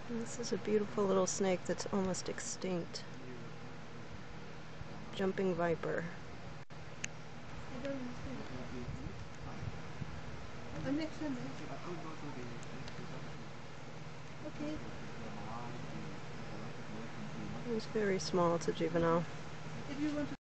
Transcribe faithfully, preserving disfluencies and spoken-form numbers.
This is a beautiful little snake that's almost extinct. Jumping viper. It's very small, it's a juvenile.